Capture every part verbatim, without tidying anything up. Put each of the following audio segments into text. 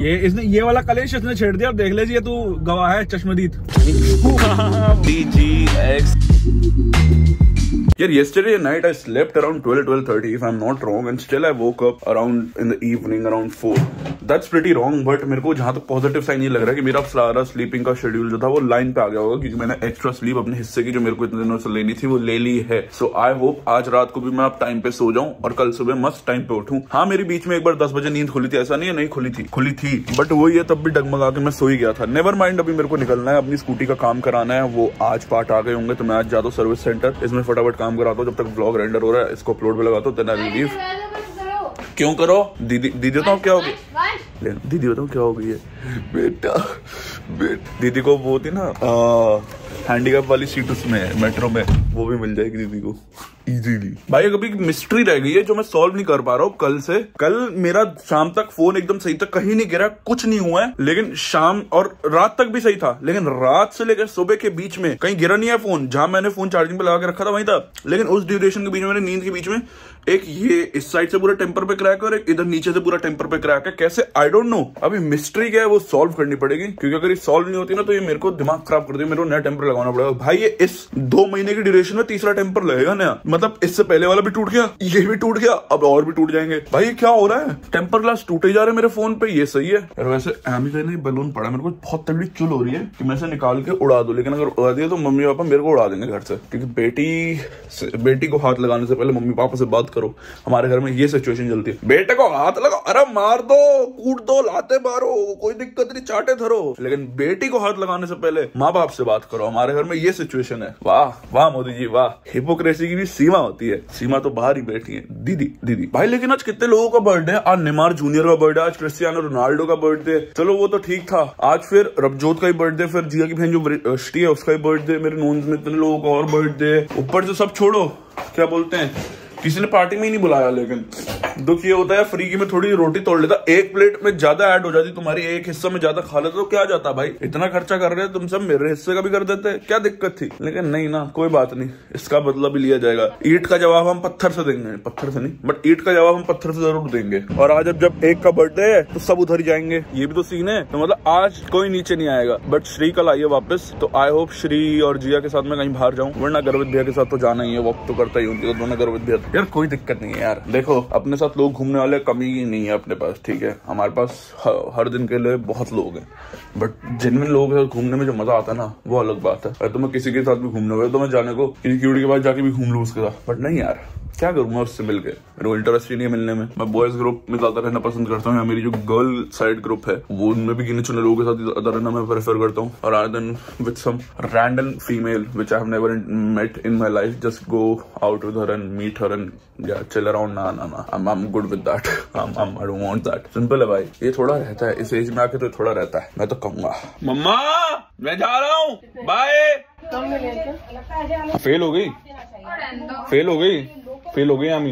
ये इसने ये वाला कलेश इसने छेड़ दिया। देख लीजिए तू गवाह है चश्मदीद। डी जी एक्स यार, yesterday night I slept around twelve, twelve thirty if I'm not wrong, and still I woke up around in the evening around four. That's pretty wrong, but मेरे को जहां तक पॉजिटिव साइन ये लग रहा है कि मेरा सारा स्लीपिंग का शेड्यूल जो था वो लाइन पे आ गया होगा, क्योंकि मैंने एक्स्ट्रा स्लीप अपने हिस्से की जो मेरे को इतने दिनों से लेनी थी वो ले ली है। सो आई होप आज रात को भी मैं अब टाइम पे सो जाऊं और कल सुबह मस्त टाइम पे उठूं। हाँ, मेरी बीच में एक बार दस बजे नींद खुली थी, ऐसा नहीं है नहीं खुली थी, खुली थी, बट वो ये तब भी डगमगा के मैं सो ही गया था। नेवर माइंड, अभी मेरे को निकलना है, अपनी स्कूटी का काम कराना है, वो आज पार्ट आ गए होंगे तो मैं आज जाता हूँ सर्विस सेंटर, इसमें फटाफट काम कराता हूँ, जब तक ब्लॉग रेंडर हो रहा है इसको अपलोड पे लगाता हूँ, देन आई विल लीव। क्यों करो दीदी? दीदी बताओ क्या हो गई? दीदी बताओ क्या हो गई है? बेटा बेटा दीदी को वो थी ना हैंडीकैप वाली सीट उसमें मेट्रो में, वो भी मिल जाएगी दीदी को इजीली। भाई अभी मिस्ट्री रह गई है जो मैं सॉल्व नहीं कर पा रहा हूँ कल से। कल मेरा शाम तक फोन एकदम सही था, कहीं नहीं गिरा, कुछ नहीं हुआ है, लेकिन शाम और रात तक भी सही था, लेकिन रात से लेकर सुबह के बीच में कहीं गिरा नहीं है फोन। जहां मैंने फोन चार्जिंग पे लगा के रखा था वहीं था, लेकिन उस ड्यूरेशन के बीच में, मेरे नींद के बीच में एक ये इस साइड से पूरा टेम्पर पे क्रैक है और एक इधर नीचे से पूरा टेम्पर पे क्रैक है। कैसे आई डोंट नो। अभी मिस्ट्री क्या है वो सॉल्व करनी पड़ेगी, क्योंकि अगर ये सॉल्व नहीं होती ना तो ये मेरे को दिमाग खराब कर देगी, मेरे को नया टेम्पर लगाना पड़ेगा। भाई ये इस दो महीने की ड्यूरेशन में तीसरा टेम्पर लगेगा नया, मतलब इससे पहले वाला भी टूट गया, ये भी टूट गया, अब और भी टूट जाएंगे। भाई क्या हो रहा है? टेम्पर ग्लास टूटे जा रहे हैं मेरे फोन पे, ये सही है। और वैसे एमी ने बलून पड़ा, मेरे को बहुत तगड़ी चुल हो रही है कि मैं इसे निकाल के उड़ा दूं, लेकिन अगर उड़ा दिया तो मम्मी पापा मेरे को उड़ा देंगे घर से, क्योंकि बेटी बेटी को हाथ लगाने से पहले मम्मी पापा से बात करो। हमारे घर में ये सिचुएशन चलती है, बेटे को हाथ लगाओ, अरे मार दो, कूट दो, लाते मारो, कोई दिक्कत नहीं, चाटे धरो, लेकिन बेटी को हाथ लगाने से पहले माँ बाप से बात करो। हमारे घर में ये सिचुएशन है। वाह वाह मोदी जी वाह, हिपोक्रेसी की भी सीमा होती है, सीमा तो बाहर ही बैठी है दीदी दीदी। भाई लेकिन आज कितने लोगों का बर्थडे है? आज नेमार जूनियर का बर्थडे, आज क्रिस्टियानो रोनाल्डो का बर्थडे, चलो वो तो ठीक था। आज फिर रबजोत का ही बर्थडे, फिर जिया की बहन जो श्री है उसका ही बर्थडे, मेरे नोन में इतने लोगों का और बर्थडे, ऊपर से सब छोड़ो, क्या बोलते हैं, किसी ने पार्टी में ही नहीं बुलाया। लेकिन दुख ये होता है फ्री की मैं थोड़ी रोटी तोड़ लेता, एक प्लेट में ज्यादा ऐड हो जाती, तुम्हारी एक हिस्सा में ज्यादा खा लेते तो क्या जाता भाई, इतना खर्चा कर रहे हैं तुम सब, मेरे हिस्से का भी कर देते, क्या दिक्कत थी। लेकिन नहीं ना, कोई बात नहीं, इसका बदला भी लिया जाएगा। ईंट का जवाब हम पत्थर से देंगे, पत्थर से नहीं बट ईंट का जवाब हम पत्थर से जरूर देंगे। और आज अब जब एक का बर्थडे है तो सब उधर ही जाएंगे, ये भी तो सीन है। तो मतलब आज कोई नीचे नहीं आएगा, बट श्री कल आई है वापस, तो आई होप श्री और जिया के साथ मैं कहीं बाहर जाऊं, वरना गर्वित भैया के साथ तो जाना ही है, वक्त तो करता ही उनके, दोनों गर्वित भैया। यार कोई दिक्कत नहीं है यार, देखो अपने साथ लोग घूमने वाले कमी नहीं है अपने पास, ठीक है, हमारे पास हर दिन के लिए बहुत लोग हैं, बट जिनमें लोग हैं घूमने में जो मजा आता है ना वो अलग बात है। अगर तो मैं किसी के साथ भी घूमने हुए तो मैं जाने को किसी के पास जाके भी घूम लूँ उसके साथ, बट नहीं यार क्या करूंगा उससे मिलके, मेरे को इंटरेस्ट ही नहीं है मिलने में। मैं बॉयज ग्रुप में ज्यादा रहना पसंद करता हूँ, मेरी जो गर्ल साइड ग्रुप है वो उनमें भी गिने चुने लोगों के साथ ज्यादा रहना मैं प्रेफर करता हूँ, और I then with some random female which I have never met in my life, just go out with her and meet her and या चिल अराउंड। ना ना ना, I am good with that, I don't want that. Simple है भाई, ये थोड़ा रहता है इस एज में आके, तो थोड़ा रहता है। मैं तो कहूंगा मम्मा मैं जा रहा हूँ, बाय। फेल हो गई फेल हो गई फेल हो गई आमी।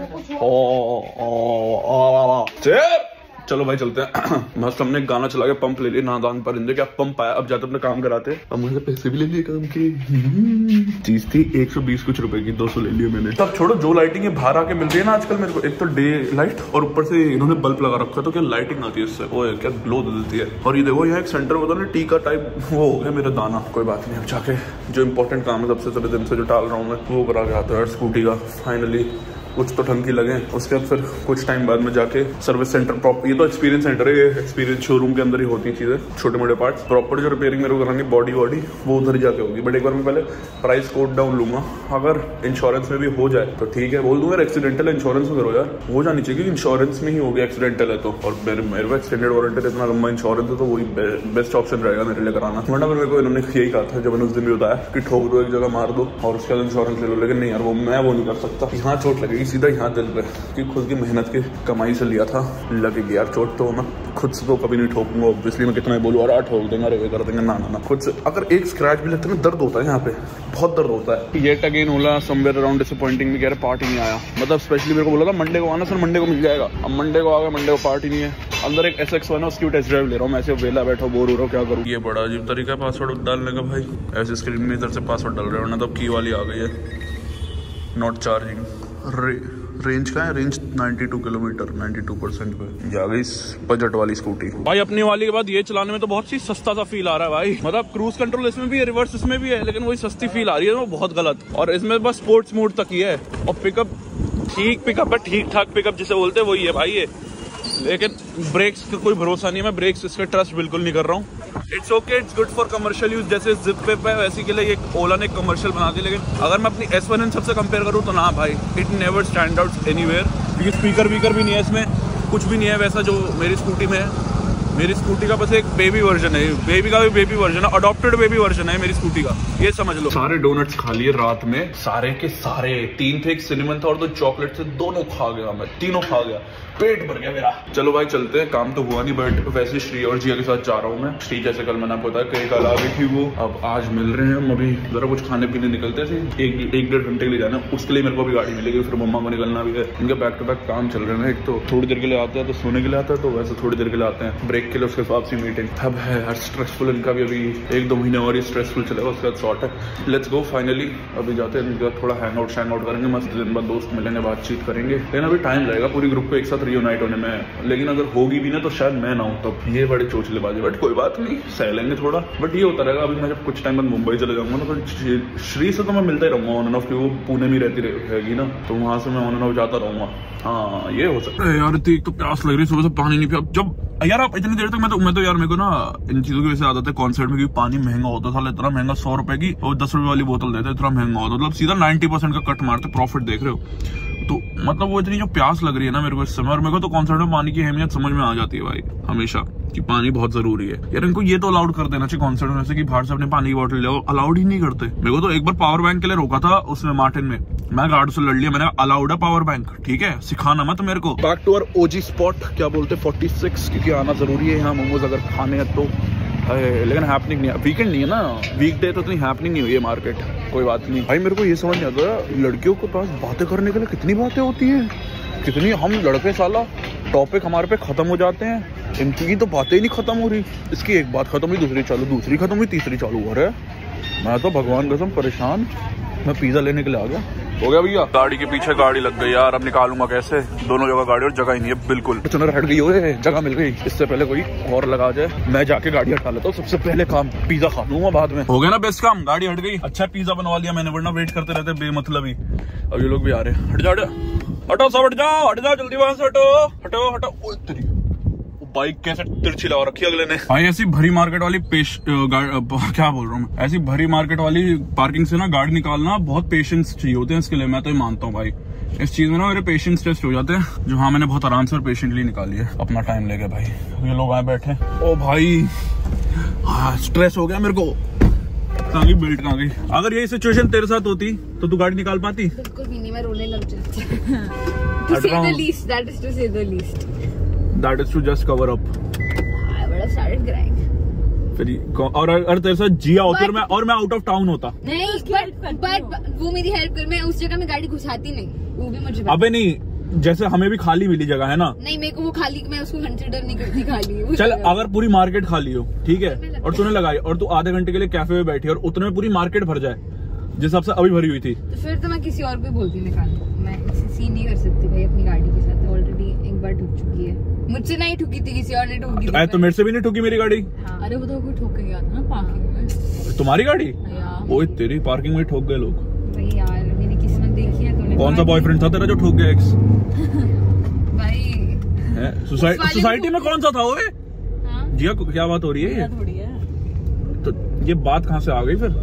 चलो भाई चलते हैं। मस्त हमने गाना चला के पंप ले लिया, नादान परिंदे, क्या पंप आया, अब जाते अपने काम कराते। अब मुझे पैसे भी ले लिए काम के, चीज थी एक सौ बीस कुछ रुपए की, दो सौ ले लिए मैंने। तब छोड़ो, जो लाइटिंग है बाहर आके मिल रही है ना आजकल मेरे को, एक तो डे लाइट और ऊपर से इन्होंने बल्ब लगा रखा है, तो क्या लाइटिंग आती है इससे, वो है क्या ग्लो दे देती है। और ये देखो यहाँ एक सेंटर होता है ना टीका टाइप, वो हो गया मेरा दाना। कोई बात नहीं, अब जाके जो इंपॉर्टेंट काम है सबसे सारे दिन से जो टाल रहा हूँ मैं वो करा के आता है स्कूटी का। फाइनली कुछ तो ढंग की लगे, उसके बाद फिर कुछ टाइम बाद में जाके सर्विस सेंटर प्रॉपर, ये तो एक्सपीरियंस सेंटर है, ये एक्सपीरियंस शोरूम के अंदर ही होती है चीजें, छोटे मोटे पार्ट्स। प्रॉपर जो रिपेयरिंग मेरे को करानी बॉडी बॉडी वो उधर ही जाके होगी, बट एक बार मैं पहले प्राइस कोड डाउन लूंगा। अगर इंश्योरेंस में भी हो जाए तो ठीक है, बोल दूंगा एक्सीडेंटल इंश्योरेंस में करो यार, हो जानी चाहिए, इंश्योरेंस में ही हो गया एक्सीडेंटल है तो। और मेरे मेरे को एक्सटेंडेड वारंटी इतना लंबा इंश्योरेंस है तो वही बेस्ट ऑप्शन रहेगा मेरे लिए कराना। वरना मेरे को इन्होंने यही कहा था जब मैंने उस दिन भी बताया कि ठोक दो एक जगह, मार दो और उसके बाद इंश्योरेंस ले लो, लेकिन नहीं यार वो मैं वो नहीं कर सकता। यहाँ चोट लगेगी सीधा यहाँ दिल पे, कि खुद की मेहनत की कमाई से लिया था, लगेगी यार चोट, तो मैं खुद से तो कभी नहीं ठोकूंगा ऑब्वियसली। मैं कितना बोलूँ और ठोक देंगे, अरे कर देंगे, ना ना ना, खुद से अगर एक स्क्रैच भी लगता है ना दर्द होता है, यहाँ पे बहुत दर्द होता है। Yet again Ola somewhere around disappointing, में कह रहे पार्टी नहीं आया, मतलब स्पेशली मेरे को बोला था मंडे को आना, सर मंडे को मिल जाएगा। अब मंडे को आ गया, मंडे को पार्टी नहीं है। अंदर एक एस एक्स वन है, उसकी टेस्ट ड्राइव ले रहा हूँ मैं, ऐसे वेला बैठा बोर हो रहा हूँ, क्या करूँ। ये बड़ा अजीब तरीका है पासवर्ड डालने का भाई, ऐसे स्क्रीन में इधर से पासवर्ड डाल रहे हो ना, तब की वाली आ गई है नॉट चार्जिंग। अरे रेंज का है, रेंज बानवे किलोमीटर, बानवे परसेंट पे। ये आ गई बजट वाली स्कूटी भाई। अपनी वाली के बाद ये चलाने में तो बहुत सी सस्ता सा फील आ रहा है भाई। मतलब क्रूज कंट्रोल इसमें भी है, रिवर्स इसमें भी है, लेकिन वही सस्ती फील आ रही है, वो बहुत गलत। और इसमें बस स्पोर्ट्स मोड तक ही है, और पिकअप ठीक पिकअप है, ठीक ठाक पिकअप जिसे बोलते हैं वही है भाई ये। लेकिन ब्रेक्स का कोई भरोसा नहीं है, मैं ब्रेक्स इसके ट्रस्ट बिल्कुल नहीं कर रहा हूँ। It's okay, it's good for commercial use, जैसे जिप पे है वैसे के लिए ये ओला ने कमर्शियल बना दी। लेकिन अगर मैं अपनी एस वन एन सबसे कंपेयर करूँ तो ना भाई, it never stand out anywhere, क्योंकि स्पीकर वीकर भी नहीं है इसमें, कुछ भी नहीं है वैसा जो मेरी स्कूटी में है। मेरी स्कूटी का बस एक बेबी वर्जन है, बेबी का भी बेबी वर्जन है, अडॉप्टेड बेबी वर्जन है मेरी स्कूटी का, ये समझ लो। सारे डोनट्स खा लिए रात में, सारे के सारे। तीन थे, एक सिनेमन था और दो चॉकलेट थे, दोनों खा गया मैं, तीनों खा गया, पेट भर गया मेरा। चलो भाई चलते हैं, काम तो हुआ नहीं, बट वैसे श्री और जिया के साथ जा रहा हूँ मैं। श्री जैसे कल मैंने आपको बताया कई कल आ गई थी वो, अब आज मिल रहे हैं हम। अभी जरा कुछ खाने पीने निकलते थे, एक एक डेढ़ घंटे के लिए जाना, उसके लिए मेरे को भी गाड़ी मिलेगी, फिर मम्मा को निकलना भी है। इनके बैक टू बैक काम चल रहे हैं, एक तो थोड़ी देर के लिए आते हैं तो सोने के लिए आता है, तो वैसे थोड़ी देर के लिए आते हैं ब्रेक के लिए, उसके हिसाब से मीटिंग। अब है हर स्ट्रेसफुल, इनका भी अभी एक दो महीने और ही स्ट्रेसफुल चलेगा, उसके बाद शॉर्ट है। लेट्स गो फाइनली, अभी जाते हैं, इनके बाद थोड़ा हैंग आउट शैंग आउट करेंगे, मस्त दिन बाद दोस्त मिलेंगे, बातचीत करेंगे। लेकिन अभी टाइम लगेगा पूरी ग्रुप को एक साथ रियूनाइट होने में, लेकिन अगर होगी भी ना तो शायद मैं ना हूं तब। ये बड़े चोचलेबाजी, बट कोई बात नहीं, सह लेंगे थोड़ा। बट ये होता रहेगा, अभी मैं जब कुछ टाइम बाद मुंबई चले जाऊंगा ना, तो श्री से तो मैं मिलता ही रहूंगा ऑन एंड ऑफ, क्योंकि वो पुणे में रहती रहेगी ना, तो वहां से मैं ऑन एंड ऑफ जाता रहूंगा। हाँ ये हो सकता है। यार एक तो प्यास लग रही है, सुबह से पानी नहीं पिया। जब यार आप इतनी देर तक, मैं तो मैं तो यार मेरे को ना इन चीजों की वजह से आदत है कॉन्सर्ट में, क्योंकि पानी महंगा होता था, इतना महंगा, सौ रुपए की और दस रुपए वाली बोतल देते, इतना महंगा होता, मतलब सीधा नाइन्टी परसेंट का कट मारते, प्रॉफिट देख रहे हो। तो मतलब वो इतनी जो प्यास लग रही है ना मेरे को इस समय, और मेरे को तो कॉन्सर्ट में पानी की अहमियत समझ में आ जाती है भाई हमेशा, कि पानी बहुत जरूरी है। यार इनको ये तो अलाउड कर देना चाहिए कॉन्सर्ट में से कि बाहर से अपने पानी की बोतल ले, अलाउड ही नहीं करते। मेरे को तो एक बार पावर बैंक के लिए रोका था उसमें मार्टिन में, मैं गार्ड से लड़ लिया, मैंने अलाउड है पावर बैंक, ठीक है, सिखाना मत मेरे को। Back to our OG spot, क्या बोलते हैं फोर्टी सिक्स, क्योंकि आना जरूरी है यहाँ मोमोज अगर खाने हैं तो। लेकिन हैपनिंग नहीं है, वीकेंड नहीं है ना, वीकडे तो इतनी हैपनिंग नहीं हुई है मार्केट, कोई बात नहीं भाई। मेरे को ये समझ नहीं आता लड़कियों के पास बातें करने के लिए कितनी बातें होती हैं, कितनी हम लड़के साला टॉपिक हमारे पे खत्म हो जाते हैं, इनकी तो बातें ही नहीं खत्म हो रही। इसकी एक बात खत्म हुई, दूसरी चालू, दूसरी खत्म हुई, तीसरी चालू हो रहा है। मैं तो भगवान कसम परेशान, मैं पिज्जा लेने के लिए आ गया। हो गया भैया, गाड़ी के पीछे गाड़ी लग गई यार, अब निकालूंगा कैसे, दोनों जगह गाड़ी और जगह ही नहीं है बिल्कुल। चुनर हट गई, ओए जगह मिल गई, इससे पहले कोई और लगा जाए, मैं जाके गाड़ी हटा लेता हूँ। सबसे पहले काम पिज्जा खा लूंगा बाद में। हो गया ना बेस्ट काम, गाड़ी हट गई, अच्छा पिज्जा बनवा लिया मैंने, वरना वेट करते रहते बेमतलब ही। अब ये लोग भी आ रहे हैं, हट जाओ हटो सब, हट जाओ हट जाओ जल्दी वहां से, हटो हटो हटो। बाइक कैसे तिरछी लगा रखी अगले ने भाई। ऐसी भरी मार्केट वाली पेश क्या बोल रहा हूँ, ऐसी भरी मार्केट वाली पार्किंग से ना गाड़ी निकालना बहुत पेशेंस चाहिए होते हैं इसके लिए, मैं तो ये मानता हूँ भाई। इस चीज में ना मेरे पेशेंस टेस्ट हो जाते हैं, जो हाँ मैंने बहुत आराम से और पेशेंटली निकाली है, अपना टाइम लेके भाई। ये लोग आए बैठे, ओ भाई हाँ स्ट्रेस हो गया मेरे को। कहाँ गई बेल्ट, कहाँ गई? अगर यही सिचुएशन तेरे साथ होती तो तू गाड़ी निकाल पाती? बिल्कुल भी नहीं, मैं रोने लग जाती। To say the least, that is to say the least. That is to just cover up. I would have started crying. फिर और अगर तेरे साथ जिया होती और मैं और मैं आउट ऑफ टाउन होता। नहीं, but but वो मेरी हेल्प कर, मैं उस जगह में गाड़ी घुसाती नहीं, वो भी मुझे। अबे नहीं, जैसे हमें भी खाली मिली जगह है ना। नहीं मेरे को वो खाली, मैं उसको कंसिडर नहीं करती खाली। चल अगर पूरी मार्केट खाली हो, ठीक है, और तूने लगाई और तू आधे घंटे के लिए कैफे में बैठी और उतने में पूरी मार्केट भर जाए जिस हिसाब से अभी भरी हुई थी, तो फिर तो मैं किसी और को बोलती निकाल। मैं सीन नहीं कर सकती भाई अपनी गाड़ी के साथ, ऑलरेडी एक बार ठुक चुकी है। मुझसे नहीं ठुकी थी, किसी और ने ठुकी थी। तो मेरे से भी नहीं ठुकी मेरी गाड़ी। हाँ। अरे वो तो कोई ठोक के गया था ना पार्किंग में। तुम्हारी गाड़ी? ओए तेरी पार्किंग में ठोक गए लोग। भाई यार मेरी किस्मत देखी है तूने। कौन सा बॉयफ्रेंड था तेरा जो ठोक गया? एक्स भाई सोसाइटी में कौन सा था? ओए जिया क्या बात हो रही है? तो ये बात कहाँ से आ गई फिर?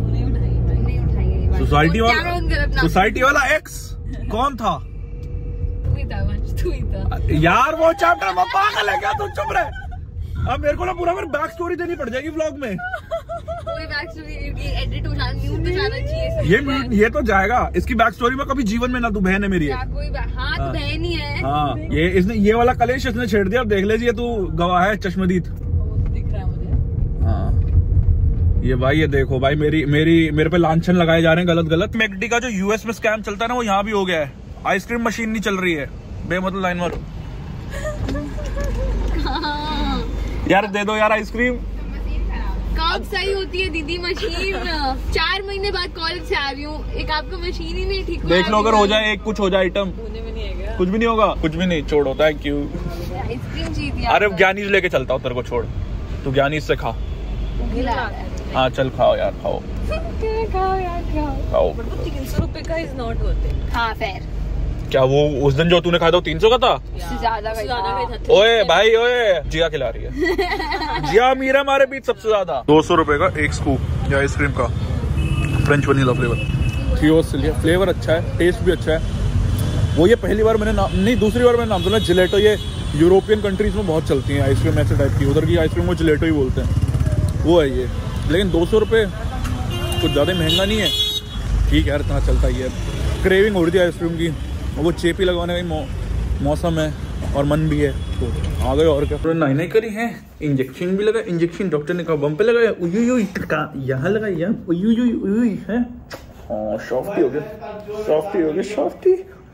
सोसाइटी वाला सोसाइटी वाला एक्स कौन था? तू ही था, तू ही था यार। वो चैप्टर में पागल है क्या? तू चुप रहे। अब मेरे को ना पूरा मेरी बैक स्टोरी देनी पड़ जाएगी व्लॉग में। कोई बैक स्टोरी एडिट हो जाना, म्यूट हो जाना चाहिए। ये ये तो जाएगा, इसकी बैक स्टोरी में कभी जीवन में ना। तू बहन है मेरी। कोई हाँ तू बहन ही है। हाँ ये इसने ये वाला कलेश इसने छेड़ दिया। अब देख लीजिए, तू गवाह है चश्मदीद। दिख रहा है मुझे। हाँ ये भाई, ये देखो भाई, मेरी मेरी मेरे पे लांछन लगाए जा रहे हैं गलत गलत। मैकडी का जो यूएस में स्कैम चलता है ना, वो यहाँ भी हो गया है। आइसक्रीम मशीन नहीं चल रही है, बेमतलब लाइन मारो। यार दे दो यार आइसक्रीम। कब सही होती है दीदी मशीन? चार महीने बाद कॉलेज से आ रही हूँ, एक आपका मशीन ही नहीं ठीक। देख लो अगर हो जाए एक कुछ हो जाए आइटम, कुछ भी नहीं होगा, कुछ भी नहीं, छोड़ो थैंक यू। आइसक्रीम चाहिए। अरे ज्ञानी लेके चलता हूँ तेरे को, छोड़ तू ज्ञानी से खा। हाँ चल खाओ यार, खाओ खाओ यार खाओ। खाओ। तीन सौ रुपए का इज नॉट वर्थ इट। हाँ फेयर। क्या वो उस दिन जो तूने खाया था तीन सौ का था? उससे ज्यादा का था। ओए भाई ओए, जिया खिला रही है। जिया मीरा हमारे बीच सबसे ज्यादा। दो सौ रुपए का एक स्कूप या आइसक्रीम का फ्रेंच वनीला फ्लेवर। थियोस से लिया, फ्लेवर अच्छा है, टेस्ट भी अच्छा है। वो ये पहली बार मैंने नाम नहीं, दूसरी बार मैंने नाम सुना जिलेटो। ये यूरोपियन कंट्रीज में बहुत चलती है आइसक्रीम ऐसे टाइप की, उधर की आइसक्रीम को जिलेटो ही बोलते हैं, वो है ये। लेकिन दो सौ रुपये कुछ ज़्यादा महंगा नहीं है, ठीक है यार, इतना चलता ही है। क्रेविंग हो रही थी आइसक्रीम की, वो चेपी लगवाने का मौ, मौसम है और मन भी है, तो आ गए। और क्या नाई नाई करी है, इंजेक्शन भी लगा। इंजेक्शन डॉक्टर ने कहा बम पे लगाया, यहाँ लगाया, है सॉफ्टी हो गया, सॉफ्टी हो गया, सॉफ्टी।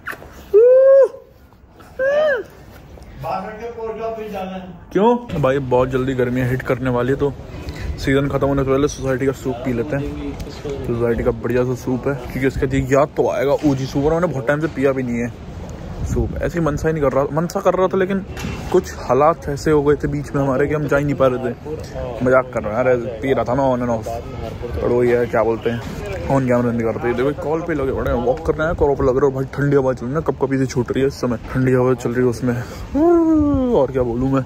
क्यों भाई, बहुत जल्दी गर्मियाँ हिट करने वाली है, तो सीजन खत्म होने से पहले सोसाइटी का सूप पी लेते हैं। सोसाइटी का बढ़िया सा सूप है, क्योंकि इसका याद तो आएगा ओजी सूप, और मैंने बहुत टाइम से पिया भी नहीं है सूप। ऐसे ही मनसा ही नहीं कर रहा, मनसा कर रहा था, लेकिन कुछ हालात ऐसे हो गए थे बीच में हमारे कि हम जा ही नहीं पा रहे थे। मजाक कर रहे हैं यार, पी रहा था मैं ऑन एंड ऑफ, और वही है क्या बोलते हैं, ऑन कैमरा नहीं करते। देखो कॉल पे लगे बड़े वॉक कर रहे हैं, कॉल पे लग रहे हो भाई, ठंडी हवा चल रही है, कब कभी से छूट रही है इस समय, ठंडी हवा चल रही है उसमें। और क्या बोलूँ मैं,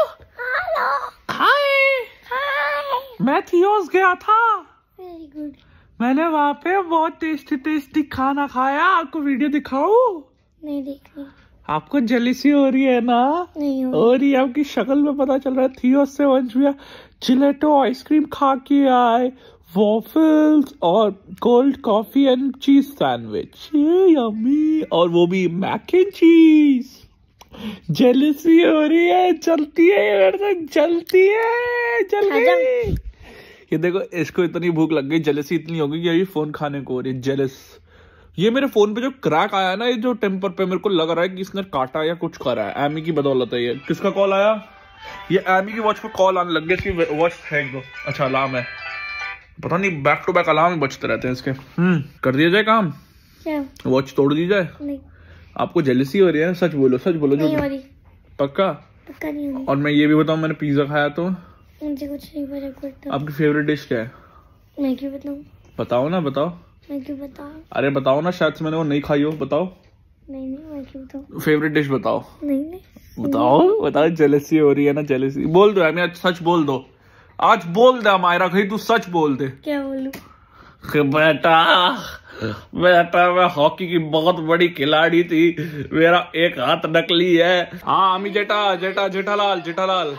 मैं थियोस गया था, वेरी गुड। मैंने वहाँ पे बहुत टेस्टी टेस्टी खाना खाया। आपको वीडियो दिखाऊं? नहीं देखनी। आपको जेलिसी हो रही है ना? नहीं हो, हो रही है, आपकी शक्ल में पता चल रहा है। थियोस से वंश भैया जिलेटो आइसक्रीम खा के आए, वॉफल्स और cold coffee and cheese sandwich, yummy, और वो भी मैक एंड चीज। जेलिसी हो रही है, चलती है मेरे से, चलती है, चल गई। ये देखो, इसको इतनी भूख लग गई, जेलसी इतनी होगी कि अभी फोन खाने को हो रही है, जेलस। ये मेरे फोन पे जो क्रैक आया ना, ये जो टेम्पर पे, मेरे को लग रहा है कि इसने काटा या कुछ करा है, एमी की बदौलत है ये। किसका कॉल आया? ये एमी की वॉच पे कॉल आने लग गया, इसकी वॉच फेंक दो। अच्छा अलार्म है, पता नहीं बैक टू बैक अलार्म बजते रहते हैं इसके। हम्म कर दिया जाए काम, क्या वॉच तोड़ दी जाए? नहीं। आपको जेलसी हो रही है? सच बोलो, सच बोलो। नहीं हो रही। पक्का? पक्का नहीं हो रही। और मैं ये भी बताऊं, मैंने पिज्जा खाया तो मुझे कुछ नहीं पता करता। आपकी फेवरेट डिश क्या है? मैं क्यों बताऊं? बताओ ना, बताओ। मैं क्यों बताऊं? अरे बताओ ना, शायद से मैंने वो नहीं खाई हो, बताओ। नहीं नहीं, मैं क्यों बताऊं? फेवरेट डिश बताओ। नहीं नहीं बताओ बताओ, जेलसी हो रही है ना, जेलसी। बोल दो यार, सच बोल दो, आज बोल दे मायरा, कहीं तू सच बोल दे। क्या बोलूं? बेटा बेटा मैं हॉकी की बहुत बड़ी खिलाड़ी थी, मेरा एक हाथ नकली है। हाँ अमी जेठा जेठा जेठालाल जेठालाल।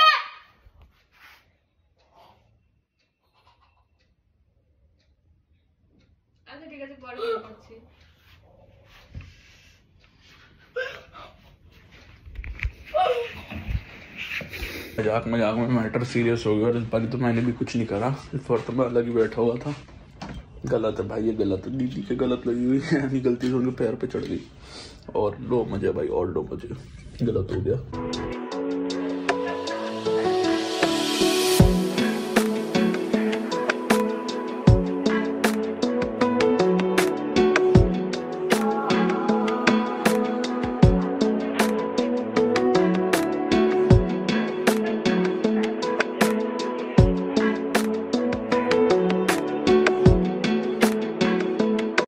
मजाक मजाक में मैटर सीरियस हो गया, और इस बार तो मैंने भी कुछ नहीं करा, इस बार तो मैं अलग ही बैठा हुआ था। गलत है भाई, ये गलत है, दीदी के गलत लगी हुई है, यानी गलती से उनके पैर पे चढ़ गई। और लो मजे भाई, और लो मजे, गलत हो गया।